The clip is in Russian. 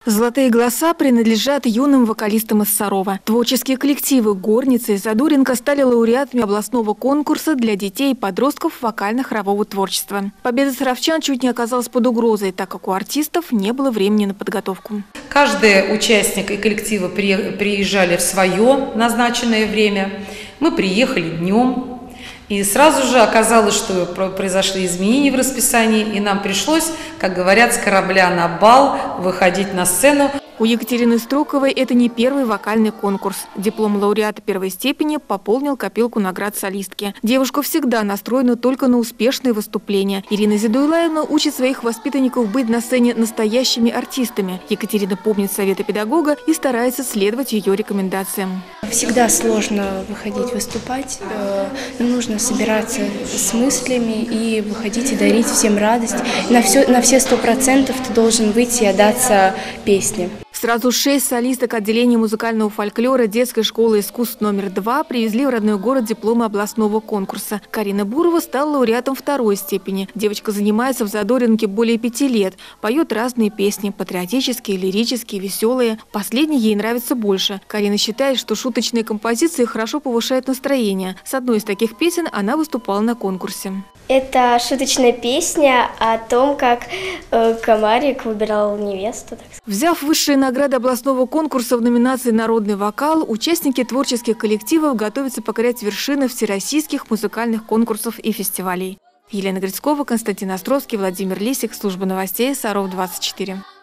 Золотые голоса принадлежат юным вокалистам из Сарова. Творческие коллективы «Горница» и «Задоринка» стали лауреатами областного конкурса для детей и подростков вокально-хорового творчества. Победа саровчан чуть не оказалась под угрозой, так как у артистов не было времени на подготовку. Каждый участник и коллектива приезжали в свое назначенное время. Мы приехали днем. И сразу же оказалось, что произошли изменения в расписании, и нам пришлось, как говорят, с корабля на бал выходить на сцену. У Екатерины Строковой это не первый вокальный конкурс. Диплом лауреата первой степени пополнил копилку наград солистки. Девушка всегда настроена только на успешные выступления. Ирина Зидуйлаевна учит своих воспитанников быть на сцене настоящими артистами. Екатерина помнит советы педагога и старается следовать ее рекомендациям. Всегда сложно выходить выступать. Нужно собираться с мыслями и выходить и дарить всем радость. На все 100% ты должен выйти и отдаться песне. Сразу 6 солисток отделения музыкального фольклора детской школы искусств номер 2 привезли в родной город дипломы областного конкурса. Карина Бурова стала лауреатом второй степени. Девочка занимается в Задоринке более 5 лет. Поет разные песни – патриотические, лирические, веселые. Последние ей нравится больше. Карина считает, что шуточные композиции хорошо повышают настроение. С одной из таких песен она выступала на конкурсе. Это шуточная песня о том, как комарик выбирал невесту. Взяв высшие награды областного конкурса в номинации «Народный вокал», участники творческих коллективов готовятся покорять вершины всероссийских музыкальных конкурсов и фестивалей. Елена Грицкова, Константин Островский, Владимир Лисик, служба новостей Саров 24.